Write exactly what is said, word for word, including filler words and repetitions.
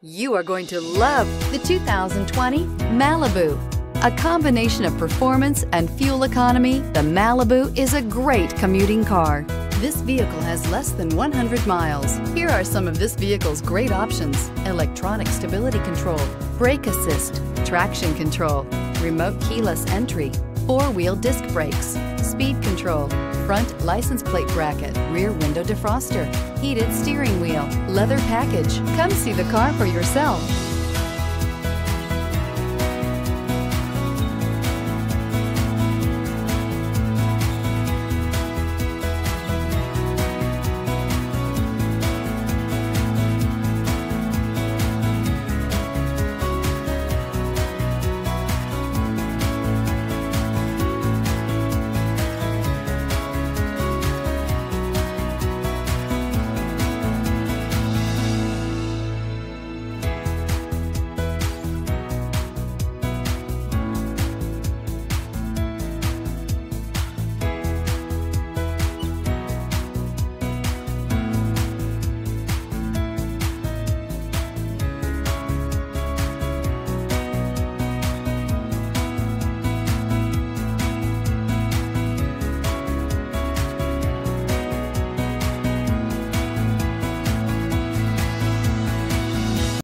You are going to love the two thousand twenty Malibu. A combination of performance and fuel economy, the Malibu is a great commuting car. This vehicle has less than one hundred miles. Here are some of this vehicle's great options: electronic stability control, brake assist, traction control, remote keyless entry, four-wheel disc brakes, speed control, front license plate bracket, rear window defroster, heated steering wheel, leather package. Come see the car for yourself.